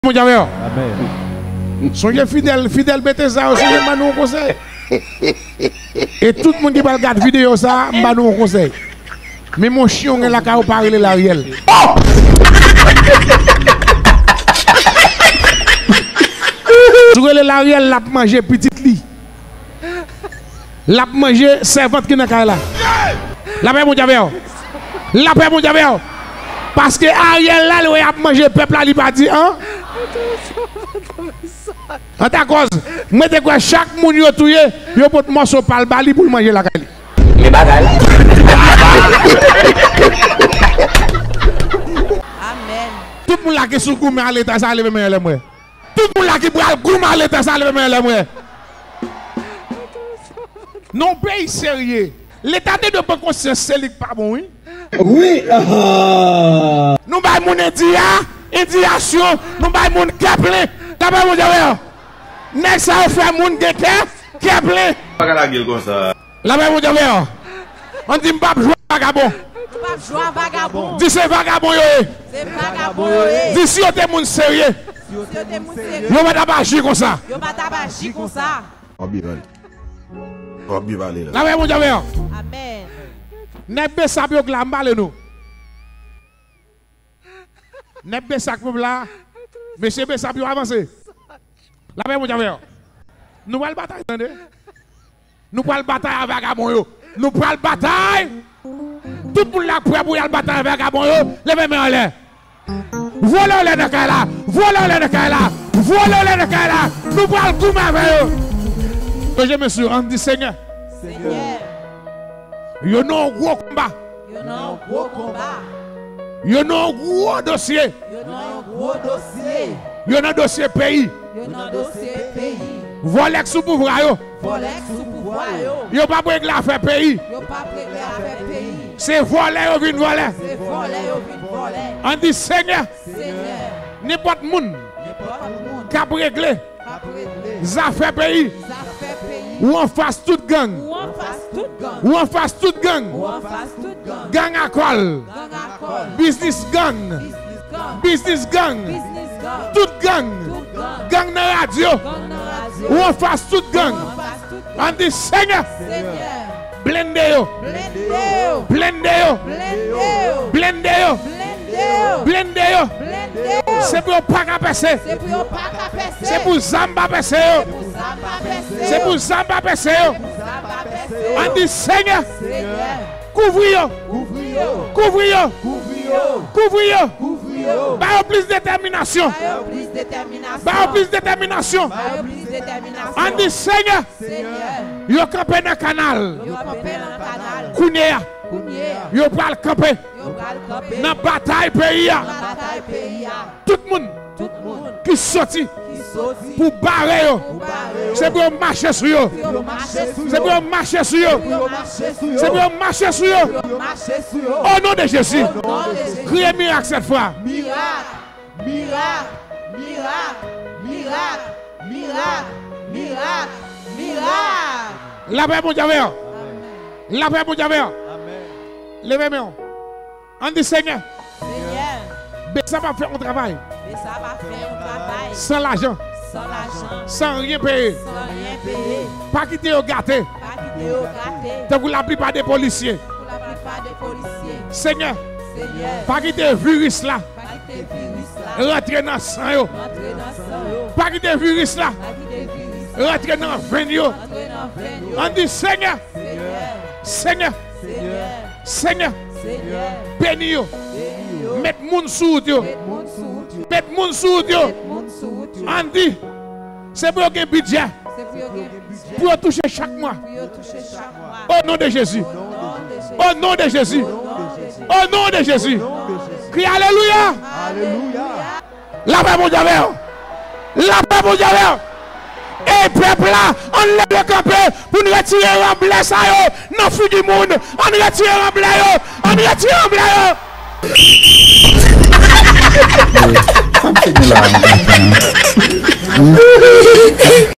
Mon Dieu, soyez fidèles, mettez ça, soyez un conseil. Et tout le monde qui va regarder la vidéo, ça, je vais un conseil. Mais mon chien est là, quand parler l'Ariel. Sur l'Ariel, l'a mangé petite lit. L'a mangé servante qui n'est pas là. La paix, mon Dieu. La paix, mon Dieu. Parce que Ariel là, il a mangé le peuple là, il va dire, hein? En ta cause, mettez quoi chaque monde qui a tué, il peut un morceau par le bali pour manger la caille. Les bagailles. Amen. Tout le monde là qui est sous gourmet à l'état, ça lève mes lèvres. Tout le monde là qui boit gourmet à l'état, ça lève mes lèvres. Non, pays sérieux. L'état de bonne conscience, c'est pas bon, oui? Oui. Nous avons mon indiation, nous avons mon Kepler. D'abord, mon Dieu, next ça fait mon Kepler. Pas la gueule comme ça. Là-bas, mon Dieu, on dit pas jouer vagabond. Pas jouer vagabond. Dis c'est vagabond, C'est vagabond. dis si on est mon sérieux. Yo va d'abord comme ça. Yo va d'abord comme ça. Là-bas, mon Dieu, Amen. Nebbe sabio glambale nous. Nebbe sakpo là. Monsieur Bessabio avancé. Là-bas, mon Dieu, nous allons bataille, attendez. Nous allons bataille avec vagabond. Nous allons bataille. Tout le monde là prêt pour y aller bataille avec vagabond. Levez-moi en l'air. Voilà les de là. Voilà les de là. Voilà les de là. Nous allons tout avec eux. Je me suis rendu Seigneur. Seigneur. Il y a un gros combat. Il y a un gros combat. Il y a un gros dossier. Il y a un gros dossier. Il y a un dossier pays. Il y a un dossier pays. Voler sous pouvoir. Voler sous pouvoir. Il n'y a pas de l'affaire pays. Il n'y a pas de l'affaire pays. C'est voler ou vin voler. C'est voler ou vin voler. On dit Seigneur. Seigneur. N'importe monde. N'importe monde. Qui a réglé. Les affaires pays. Affaire pays. Ou on fasse toute gang. Ou on fasse toute gang. Ou on fasse toute gang. Ou on fasse toute gang. Gang à col. Gang à col. Business gang. Business gang. Business gang. Business gang. Toute gang. Toute gang. Gang na radio. Gang na radio. Ou on fasse toute gang. On fasse toute gang. On dit Seigneur. Seigneur. Blende yo. Blende yo. Blende yo. Blende Blende yo. yo. Blende yo. Blende yo. Blende yo. C'est pour pas qu'à passer. C'est pour yo pas qu'à passer. C'est pour Zamba passer. C'est pour Zamba passer. On dit Seigneur. Seigneur. Couvrir. Couvrir yo. Couvrir. Couvrir. Couvrir. Couvrir. Bah plus détermination. Plus détermination. Bah plus détermination. Plus détermination. On dit Seigneur. Seigneur. Yo campé dans le canal. Yo campé dans le canal. Kounia. Kounia. Yo pral camper. Yo pral camper. Dans bataille pays. Bataille pays. Tout le monde. Tout le monde. Qui sorti. Qui sorti. Pour barrer yo. C'est pour marcher sur yo. C'est pour marcher sur yo. C'est pour marcher sur yo. Au nom de Jésus. Criez miracle cette fois. Miracle. Miracle. Miracle. Miracle. Miracle. Miracle. Miracle. La paix mon Dieu. La paix mon Dieu. Levez-moi. On dit Seigneur. Seigneur. Ça va faire un travail. Mais ça va faire un travail. Sans l'argent. Sans l'argent. Sans rien payer. Sans rien payer. Pas quitter au gâté. Pas quitter au gâté. Tant que la plupart des policiers. Pour la plupart des policiers. Seigneur. Seigneur. Pas quitter le virus là. Pas quitter le virus là. Rentrer dans le sang yo. Rentrer dans le sang yo. Pas quitter le virus là. Pas quitter le virus là. Rentrer dans le veine yo. Rentrer dans le veine yo. On dit Seigneur. Seigneur. Seigneur. Seigneur. Seigneur. Seigneur. Béni yo. Béni yo. Mettre moun sous yo. Mettre moun sous yo. Mettre moun sous yo. Mettre moun sous yo. On dit. C'est pour un budget. C'est pour un budget. Pour toucher chaque mois. Pour toucher chaque mois. Au nom de Jésus. Au nom de Jésus. Au nom de Jésus. Crie Alléluia. Alléluia. La paix mon Dieu. La paix mon Dieu. Et peuple là, on lève le campé pour nous retirer un blé ça yo. Non fou du monde. On retire un blé yo. On retire un blé yo. Something like that.